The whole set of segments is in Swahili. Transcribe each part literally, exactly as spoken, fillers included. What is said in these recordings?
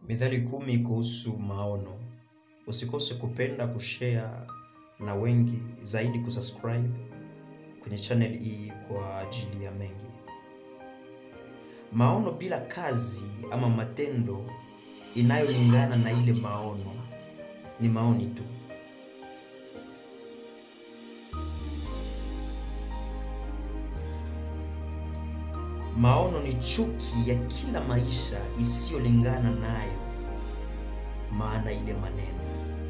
Mezali kumi kuhusu maono. Usikose kupenda, kushare na wengi zaidi, kusubscribe kwenye channel hii kwa ajili ya mengi. Maono bila kazi ama matendo inayolingana na ile maono ni maoni tu. Maono ni chuki ya kila maisha isiyolingana nayo maana ile maneno.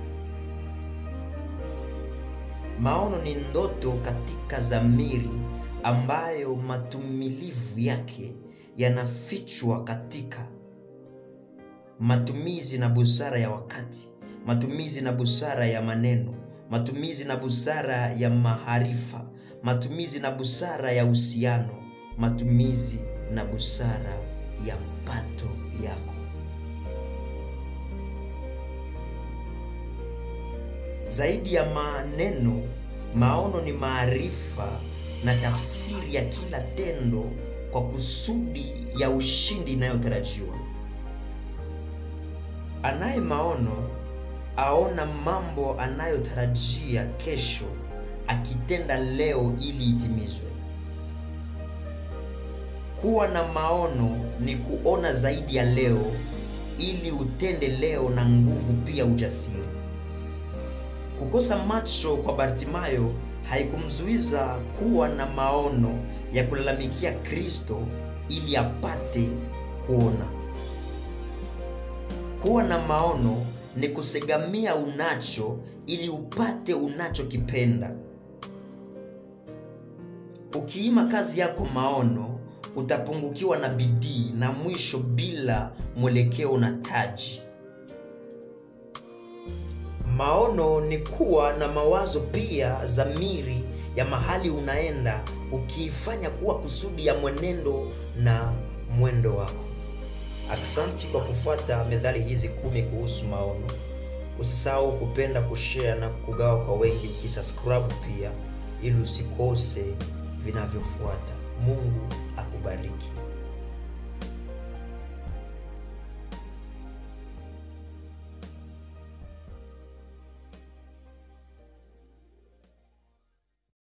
Maono ni ndoto katika dhamiri ambayo matumilivu yake yanafichwa katika matumizi na busara ya wakati, matumizi na busara ya maneno, matumizi na busara ya maarifa, matumizi na busara ya uhusiano, matumizi na busara ya pato yako. Zaidi ya maneno, maono ni maarifa na tafsiri ya kila tendo kwa kusudi ya ushindi inayotarajiwa. Anaye maono aona mambo anayotarajia kesho akitenda leo ili itimizwe. Kuwa na maono ni kuona zaidi ya leo ili utende leo na nguvu pia ujasiri. Kukosa macho kwa Bartimayo haikumzuiza kuwa na maono ya kulalamikia Kristo ili apate kuona. Kuwa na maono ni kusegamia unacho ili upate unachokipenda. Ukiima kazi yako maono, utapungukiwa na bidii na mwisho bila mwelekeo na taji. Maono ni kuwa na mawazo pia dhamiri ya mahali unaenda, ukiifanya kuwa kusudi ya mwenendo na mwendo wako. Asante kwa kufuata methali hizi kumi kuhusu maono. Usisahau kupenda, kushare na kugawa kwa wengi, ukisubscribe pia ili usikose vinavyofuata. Mungu akubariki.